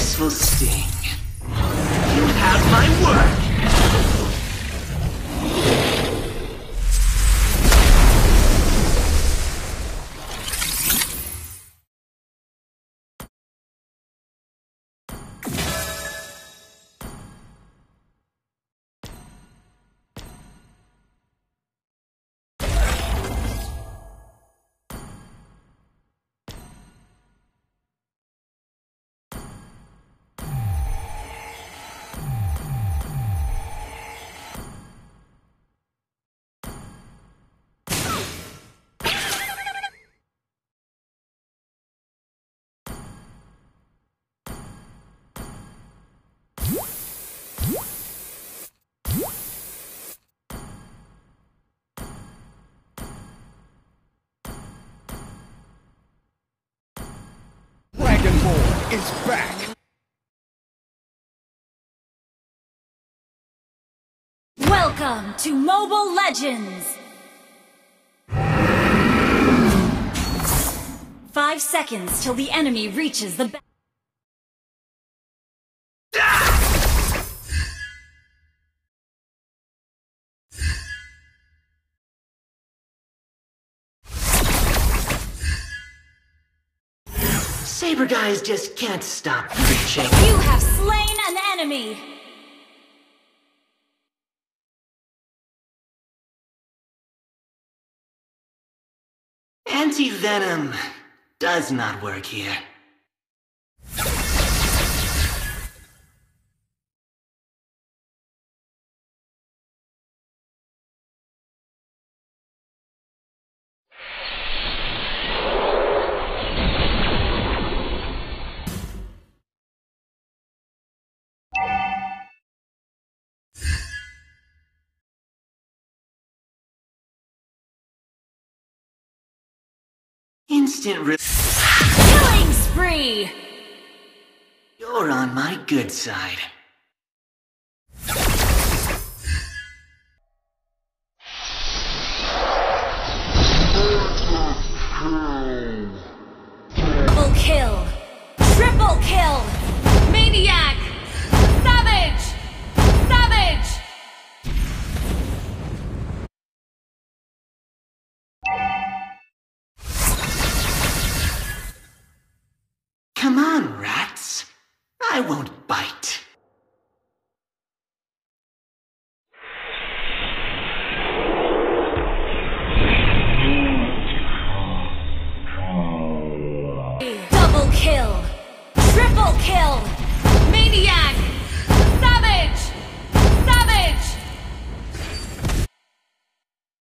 This will sting. You have my word! Dragon Ball is back! Welcome to Mobile Legends! 5 seconds till the enemy reaches the Saber guys just can't stop reaching. You have slain an enemy! Anti-venom does not work here. Instant Killing spree! You're on my good side. Double kill! Triple kill! Maniac! Savage! Savage! Come on, rats. I won't bite.